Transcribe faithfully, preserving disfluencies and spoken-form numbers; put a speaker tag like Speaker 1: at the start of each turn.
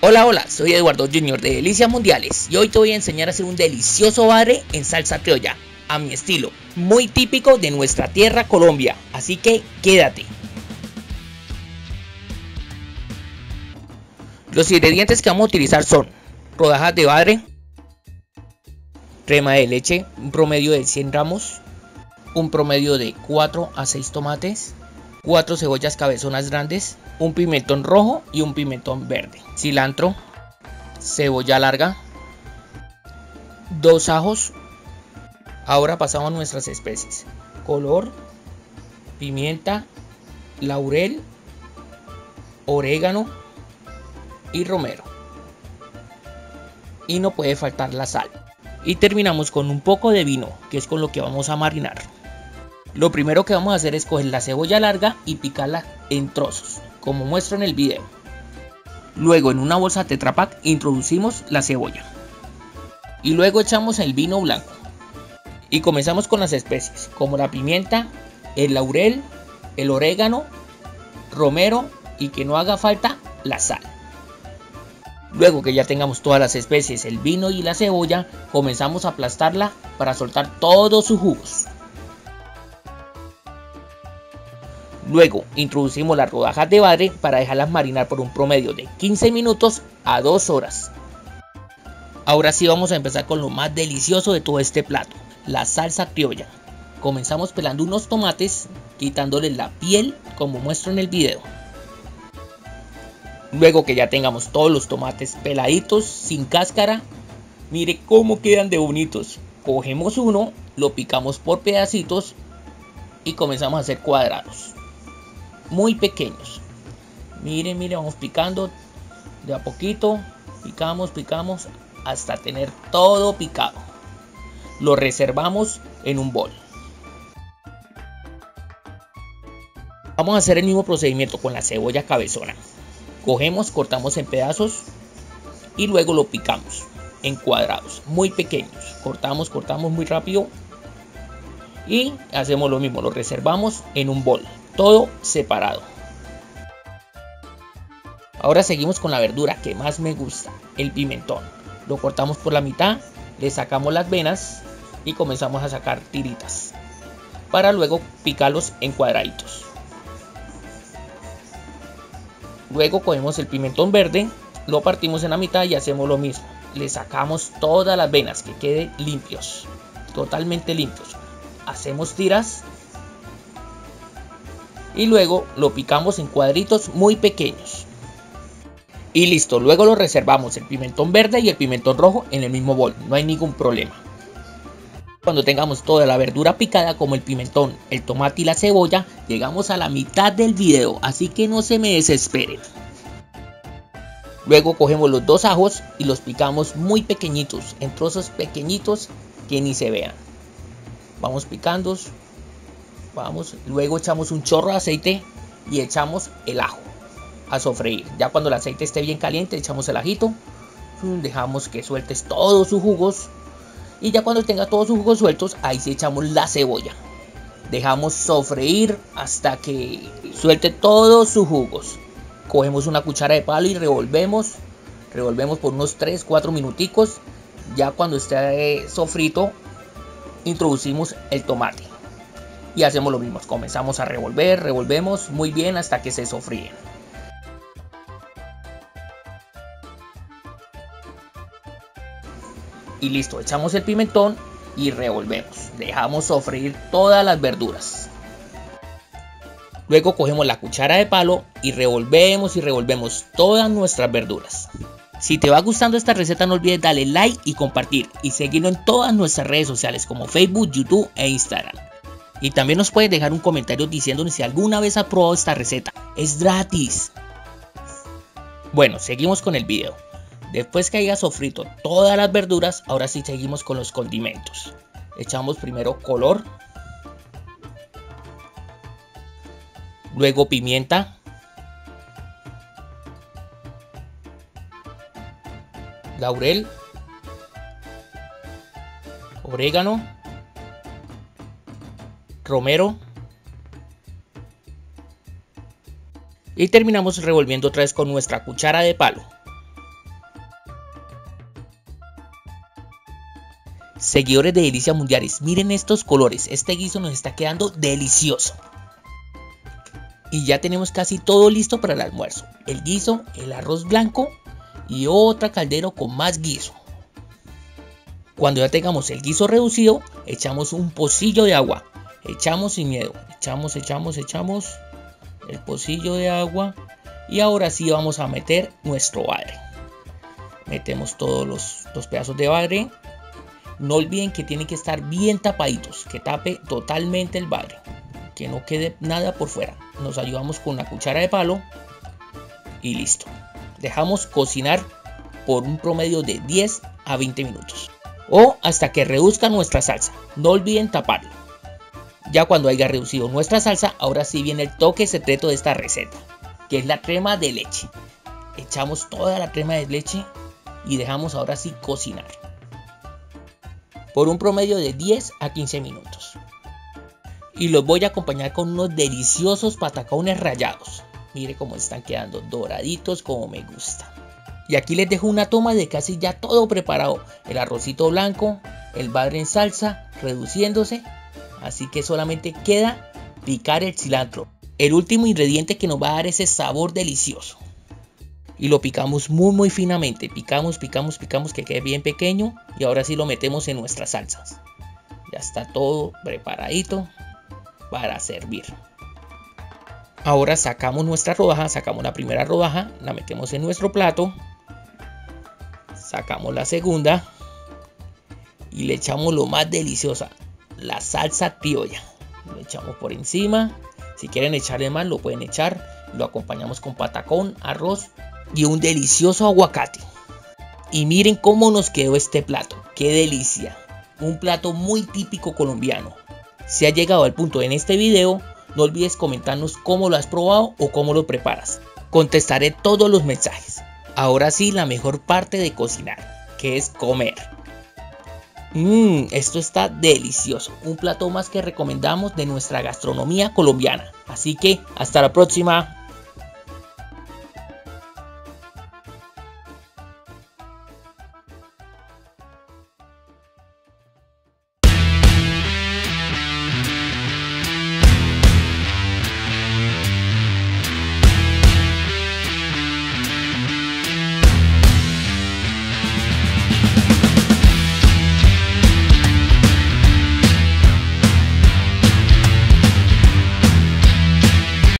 Speaker 1: Hola, hola, soy Eduardo Junior de Delicias Mundiales y hoy te voy a enseñar a hacer un delicioso bagre en salsa criolla, a mi estilo, muy típico de nuestra tierra Colombia, así que quédate. Los ingredientes que vamos a utilizar son rodajas de bagre, crema de leche, un promedio de cien gramos, un promedio de cuatro a seis tomates, cuatro cebollas cabezonas grandes, un pimentón rojo y un pimentón verde, cilantro, cebolla larga, dos ajos. Ahora pasamos a nuestras especies: color, pimienta, laurel, orégano y romero. Y no puede faltar la sal. Y terminamos con un poco de vino, que es con lo que vamos a marinar. Lo primero que vamos a hacer es coger la cebolla larga y picarla en trozos, como muestro en el video. Luego en una bolsa Tetra Pak introducimos la cebolla. Y luego echamos el vino blanco. Y comenzamos con las especies, como la pimienta, el laurel, el orégano, romero y que no haga falta la sal. Luego que ya tengamos todas las especies, el vino y la cebolla, comenzamos a aplastarla para soltar todos sus jugos. Luego introducimos las rodajas de bagre para dejarlas marinar por un promedio de quince minutos a dos horas. Ahora sí vamos a empezar con lo más delicioso de todo este plato, la salsa criolla. Comenzamos pelando unos tomates, quitándoles la piel como muestro en el video. Luego que ya tengamos todos los tomates peladitos, sin cáscara, mire cómo quedan de bonitos. Cogemos uno, lo picamos por pedacitos y comenzamos a hacer cuadrados muy pequeños. Mire, mire, vamos picando de a poquito, picamos, picamos hasta tener todo picado. Lo reservamos en un bol. Vamos a hacer el mismo procedimiento con la cebolla cabezona. Cogemos, cortamos en pedazos y luego lo picamos en cuadrados muy pequeños. Cortamos, cortamos muy rápido y hacemos lo mismo, lo reservamos en un bol, todo separado. Ahora seguimos con la verdura que más me gusta, el pimentón. Lo cortamos por la mitad, le sacamos las venas y comenzamos a sacar tiritas para luego picarlos en cuadraditos. Luego cogemos el pimentón verde, lo partimos en la mitad y hacemos lo mismo. Le sacamos todas las venas, que queden limpios, totalmente limpios. Hacemos tiras y luego lo picamos en cuadritos muy pequeños. Y listo, luego lo reservamos el pimentón verde y el pimentón rojo en el mismo bol, no hay ningún problema. Cuando tengamos toda la verdura picada como el pimentón, el tomate y la cebolla, llegamos a la mitad del video, así que no se me desesperen. Luego cogemos los dos ajos y los picamos muy pequeñitos, en trozos pequeñitos que ni se vean. Vamos picando, vamos, luego echamos un chorro de aceite y echamos el ajo a sofreír. Ya cuando el aceite esté bien caliente, echamos el ajito, dejamos que sueltes todos sus jugos. Y ya cuando tenga todos sus jugos sueltos, ahí sí echamos la cebolla. Dejamos sofreír hasta que suelte todos sus jugos. Cogemos una cuchara de palo y revolvemos. Revolvemos por unos tres cuatro minuticos. Ya cuando esté sofrito, introducimos el tomate. Y hacemos lo mismo. Comenzamos a revolver, revolvemos muy bien hasta que se sofríen. Y listo, echamos el pimentón y revolvemos. Dejamos sofreír todas las verduras. Luego cogemos la cuchara de palo y revolvemos y revolvemos todas nuestras verduras. Si te va gustando esta receta, no olvides darle like y compartir. Y seguirnos en todas nuestras redes sociales como Facebook, YouTube e Instagram. Y también nos puedes dejar un comentario diciéndonos si alguna vez has probado esta receta. Es gratis. Bueno, seguimos con el video. Después que haya sofrito todas las verduras, ahora sí seguimos con los condimentos. Echamos primero color, luego pimienta, laurel, orégano, romero y terminamos revolviendo otra vez con nuestra cuchara de palo. Seguidores de Delicias Mundiales, miren estos colores, este guiso nos está quedando delicioso. Y ya tenemos casi todo listo para el almuerzo. El guiso, el arroz blanco y otra caldera con más guiso. Cuando ya tengamos el guiso reducido, echamos un pocillo de agua. Echamos sin miedo, echamos, echamos, echamos el pocillo de agua. Y ahora sí vamos a meter nuestro bagre. Metemos todos los, los pedazos de bagre. No olviden que tienen que estar bien tapaditos, que tape totalmente el bagre, que no quede nada por fuera. Nos ayudamos con una cuchara de palo y listo. Dejamos cocinar por un promedio de diez a veinte minutos o hasta que reduzca nuestra salsa. No olviden taparlo. Ya cuando haya reducido nuestra salsa, ahora sí viene el toque secreto de esta receta, que es la crema de leche. Echamos toda la crema de leche y dejamos ahora sí cocinar por un promedio de diez a quince minutos. Y los voy a acompañar con unos deliciosos patacones rallados. Mire cómo están quedando doraditos como me gusta. Y aquí les dejo una toma de casi ya todo preparado. El arrocito blanco, el bagre en salsa, reduciéndose. Así que solamente queda picar el cilantro, el último ingrediente que nos va a dar ese sabor delicioso. Y lo picamos muy muy finamente, picamos, picamos, picamos que quede bien pequeño. Y ahora sí lo metemos en nuestras salsas. Ya está todo preparadito para servir. Ahora sacamos nuestra rodaja, sacamos la primera rodaja, la metemos en nuestro plato. Sacamos la segunda y le echamos lo más deliciosa, la salsa criolla. Lo echamos por encima. Si quieren echarle más lo pueden echar. Lo acompañamos con patacón, arroz y un delicioso aguacate. Y miren cómo nos quedó este plato. ¡Qué delicia! Un plato muy típico colombiano. Si has llegado al punto en este video, no olvides comentarnos cómo lo has probado o cómo lo preparas. Contestaré todos los mensajes. Ahora sí, la mejor parte de cocinar, que es comer. Mmm, esto está delicioso. Un plato más que recomendamos de nuestra gastronomía colombiana. Así que hasta la próxima.